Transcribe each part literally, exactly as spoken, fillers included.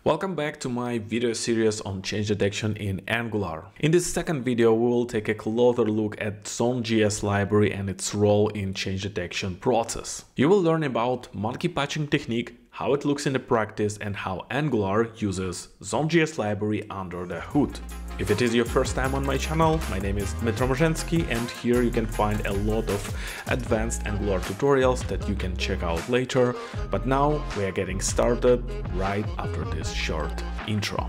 Welcome back to my video series on change detection in Angular. In this second video, we will take a closer look at ZoneJS library and its role in change detection process. You will learn about monkey patching technique, how it looks in the practice, and how Angular uses ZoneJS library under the hood. If it is your first time on my channel, my name is Dmitry, and here you can find a lot of advanced Angular tutorials that you can check out later. But now we are getting started right after this short intro.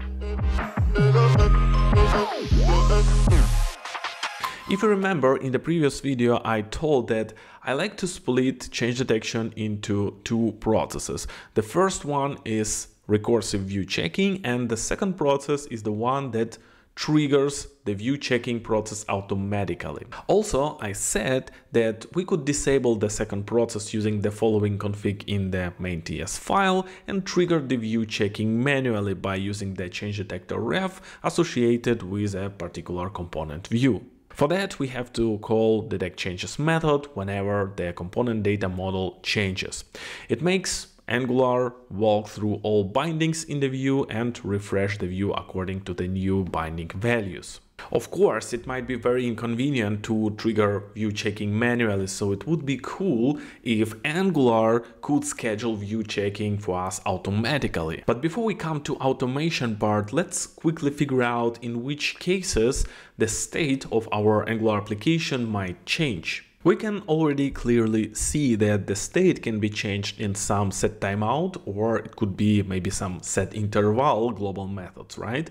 If you remember, in the previous video I told that I like to split change detection into two processes. The first one is recursive view checking, and the second process is the one that triggers the view checking process automatically. Also, I said that we could disable the second process using the following config in the main.ts file and trigger the view checking manually by using the change detector ref associated with a particular component view. For that, we have to call detect changes method whenever the component data model changes. It makes Angular walk through all bindings in the view and refresh the view according to the new binding values. Of course, it might be very inconvenient to trigger view checking manually, so it would be cool if Angular could schedule view checking for us automatically. But before we come to automation part, let's quickly figure out in which cases the state of our Angular application might change. We can already clearly see that the state can be changed in some set timeout, or it could be maybe some set interval global methods, right?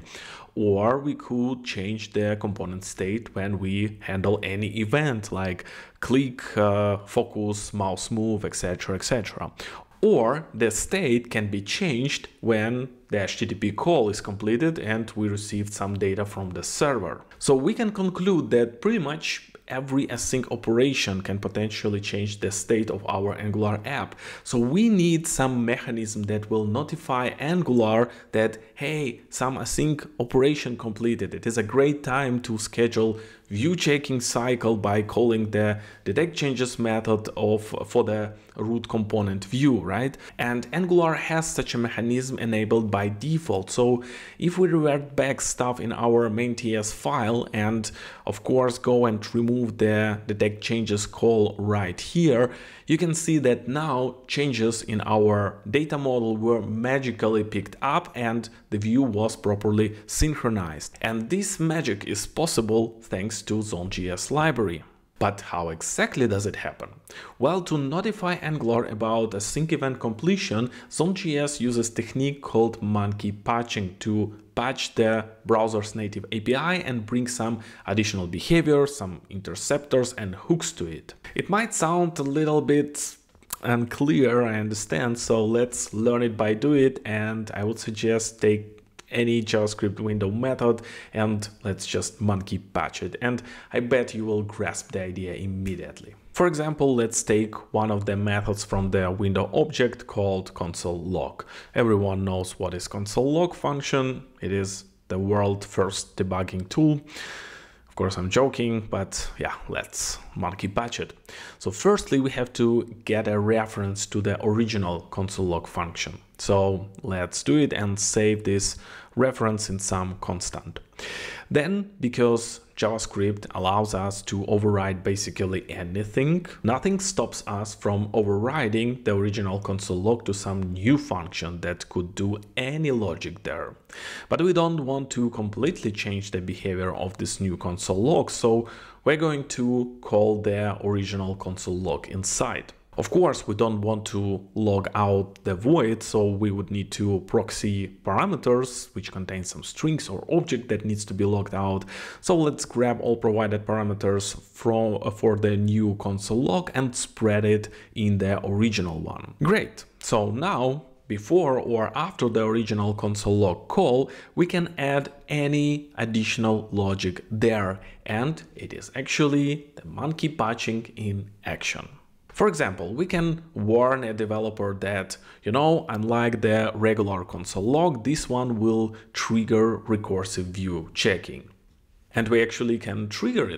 Or we could change the component state when we handle any event like click, uh, focus, mouse move, et cetera, et cetera. Or the state can be changed when the H T T P call is completed and we received some data from the server. So we can conclude that pretty much every async operation can potentially change the state of our Angular app. So we need some mechanism that will notify Angular that, hey, some async operation completed. It is a great time to schedule view checking cycle by calling the detect changes method of for the root component view, right? And Angular has such a mechanism enabled by default. So if we revert back stuff in our main.ts file and of course go and remove the detect changes call right here, you can see that now changes in our data model were magically picked up and the view was properly synchronized. And this magic is possible thanks to ZoneJS library. But how exactly does it happen? Well, to notify Angular about a sync event completion, ZoneJS uses a technique called monkey patching to patch the browser's native A P I and bring some additional behavior, some interceptors and hooks to it. It might sound a little bit unclear, I understand, so let's learn it by doing it, and I would suggest take any JavaScript window method and let's just monkey patch it, and I bet you will grasp the idea immediately. For example, let's take one of the methods from the window object called console log. Everyone knows what is console log function. It is the world's first debugging tool. Of course, I'm joking, but yeah, let's monkey patch it. So firstly, we have to get a reference to the original console log function. So let's do it and save this reference in some constant. Then, because JavaScript allows us to override basically anything, nothing stops us from overriding the original console log to some new function that could do any logic there. But we don't want to completely change the behavior of this new console log, so we're going to call the original console log inside. Of course, we don't want to log out the void, so we would need to proxy parameters, which contain some strings or object that needs to be logged out. So let's grab all provided parameters from, uh, for the new console log and spread it in the original one. Great. So now, before or after the original console log call, we can add any additional logic there. And it is actually the monkey patching in action. For example, we can warn a developer that, you know, unlike the regular console log, this one will trigger recursive view checking. And we actually can trigger it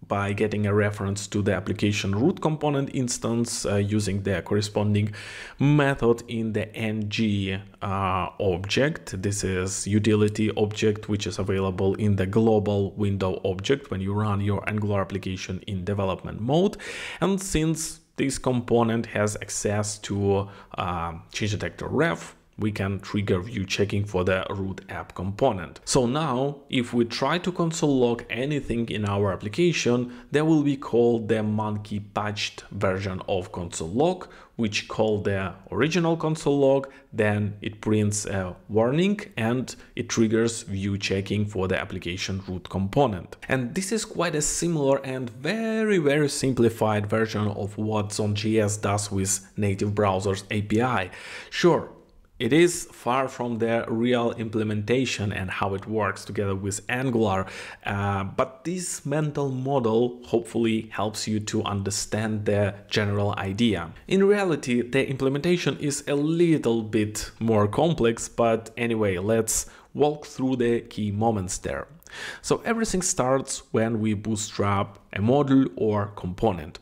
by getting a reference to the application root component instance uh, using the corresponding method in the ng uh, object. This is utility object which is available in the global window object when you run your Angular application in development mode. And since this component has access to uh, change detector ref, we can trigger view checking for the root app component. So now, if we try to console log anything in our application, that will be called the monkey patched version of console log, which call the original console log, then it prints a warning and it triggers view checking for the application root component. And this is quite a similar and very, very simplified version of what ZoneJS does with native browsers A P I. Sure, it is far from the real implementation and how it works together with Angular, uh, but this mental model hopefully helps you to understand the general idea. In reality, the implementation is a little bit more complex, but anyway, let's walk through the key moments there. So everything starts when we bootstrap a module or component.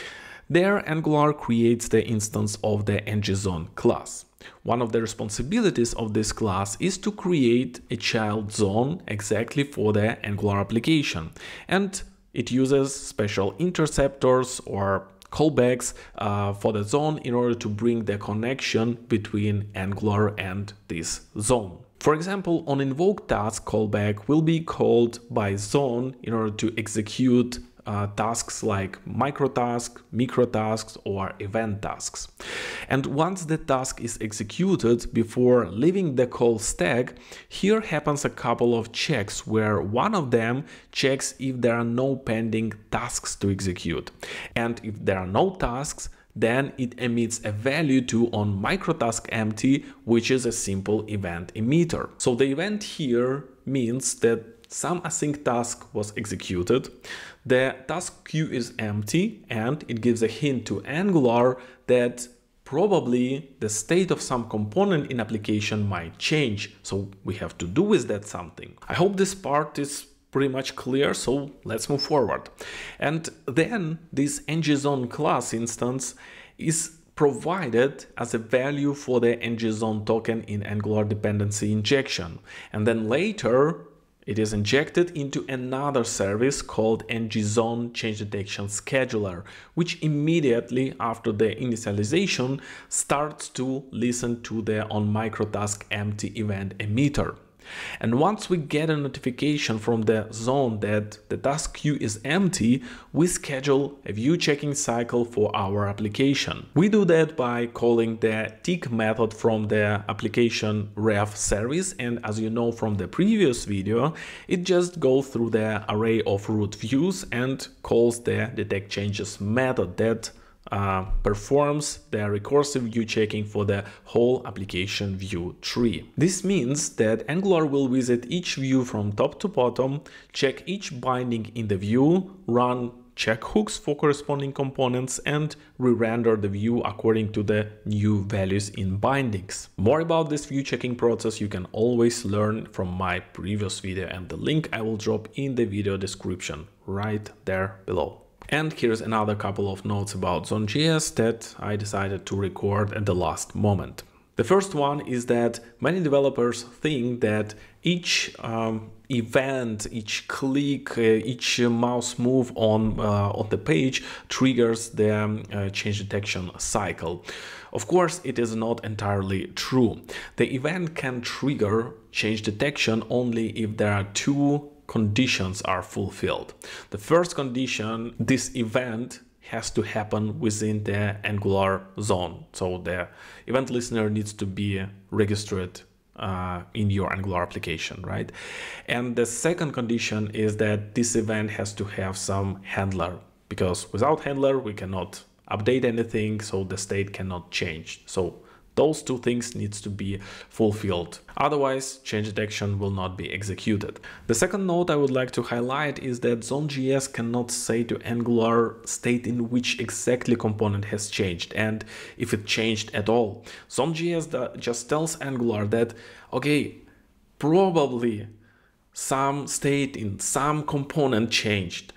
There, Angular creates the instance of the ngZone class. One of the responsibilities of this class is to create a child zone exactly for the Angular application, and it uses special interceptors or callbacks uh, for the zone in order to bring the connection between Angular and this zone. For example, on invoke task callback will be called by zone in order to execute Uh, tasks like microtask, microtasks, or event tasks. And once the task is executed before leaving the call stack, here happens a couple of checks where one of them checks if there are no pending tasks to execute. And if there are no tasks, then it emits a value to on microtask empty, which is a simple event emitter. So the event here means that some async task was executed, the task queue is empty, and it gives a hint to Angular that probably the state of some component in application might change, so we have to do with that something. I hope this part is pretty much clear, so let's move forward. And then this ngZone class instance is provided as a value for the ngZone token in Angular dependency injection, and then later it is injected into another service called ngZone Change Detection Scheduler, which immediately after the initialization starts to listen to the onMicrotask empty event emitter. And once we get a notification from the zone that the task queue is empty, we schedule a view checking cycle for our application. We do that by calling the tick method from the application ref service, and as you know from the previous video, it just goes through the array of root views and calls the detect changes method that Uh, performs the recursive view checking for the whole application view tree. This means that Angular will visit each view from top to bottom, check each binding in the view, run check hooks for corresponding components, and re-render the view according to the new values in bindings. More about this view checking process you can always learn from my previous video, and the link I will drop in the video description right there below. And here's another couple of notes about ZoneJS that I decided to record at the last moment. The first one is that many developers think that each um, event, each click, uh, each mouse move on, uh, on the page triggers the um, uh, change detection cycle. Of course, it is not entirely true. The event can trigger change detection only if there are two conditions are fulfilled. The first condition, this event has to happen within the Angular zone. So the event listener needs to be registered uh, in your Angular application, right? And the second condition is that this event has to have some handler, because without handler, we cannot update anything, so the state cannot change. So those two things needs to be fulfilled. Otherwise, change detection will not be executed. The second note I would like to highlight is that ZoneJS cannot say to Angular state in which exactly component has changed and if it changed at all. ZoneJS just tells Angular that, okay, probably some state in some component changed.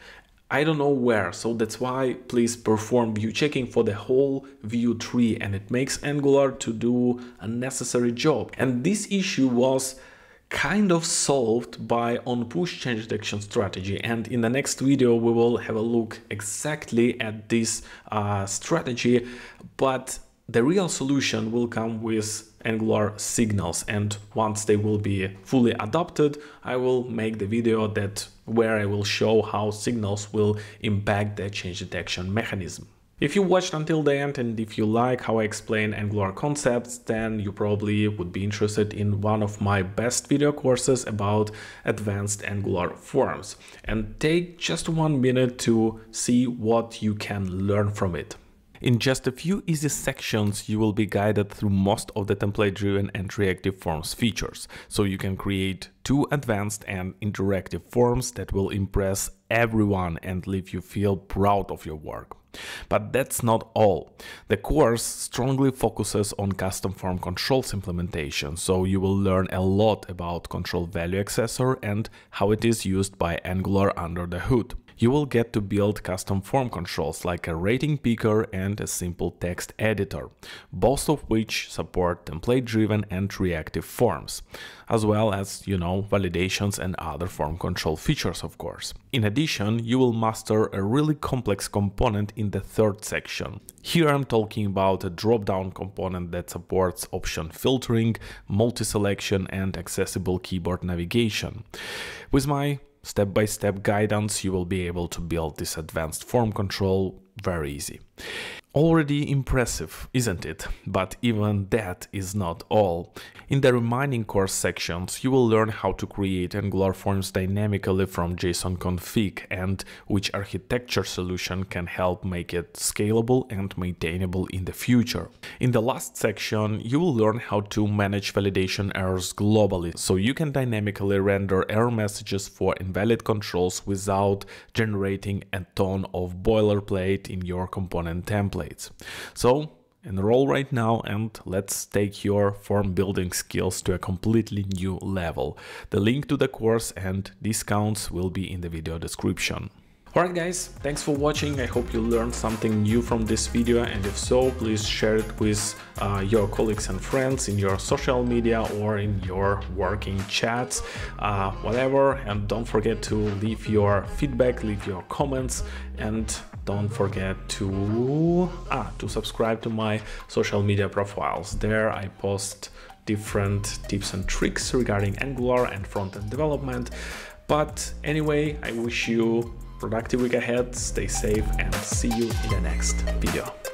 I don't know where, so that's why please perform view checking for the whole view tree, and it makes Angular to do a necessary job. And this issue was kind of solved by on-push change detection strategy, and in the next video we will have a look exactly at this uh, strategy, but the real solution will come with Angular signals, and once they will be fully adopted, I will make the video that where I will show how signals will impact the change detection mechanism. If you watched until the end and if you like how I explain Angular concepts, then you probably would be interested in one of my best video courses about advanced Angular forms. And take just one minute to see what you can learn from it. In just a few easy sections, you will be guided through most of the template-driven and reactive forms features, so you can create two advanced and interactive forms that will impress everyone and leave you feel proud of your work. But that's not all. The course strongly focuses on custom form controls implementation, so you will learn a lot about control value accessor and how it is used by Angular under the hood. You will get to build custom form controls like a rating picker and a simple text editor, both of which support template-driven and reactive forms, as well as, you know, validations and other form control features, of course. In addition, you will master a really complex component in the third section. Here I'm talking about a drop-down component that supports option filtering, multi-selection, and accessible keyboard navigation. With my step-by-step guidance, you will be able to build this advanced form control very easy. Already impressive, isn't it? But even that is not all. In the remaining course sections, you will learn how to create Angular forms dynamically from JSON config and which architecture solution can help make it scalable and maintainable in the future. In the last section, you will learn how to manage validation errors globally, so you can dynamically render error messages for invalid controls without generating a ton of boilerplate in your component template. So enroll right now and let's take your form building skills to a completely new level. The link to the course and discounts will be in the video description. Alright guys, thanks for watching. I hope you learned something new from this video, and if so, please share it with uh, your colleagues and friends in your social media or in your working chats, uh, whatever. And don't forget to leave your feedback, leave your comments, and don't forget to ah, to subscribe to my social media profiles. There I post different tips and tricks regarding Angular and front-end development. But anyway, I wish you productive week ahead, stay safe, and see you in the next video.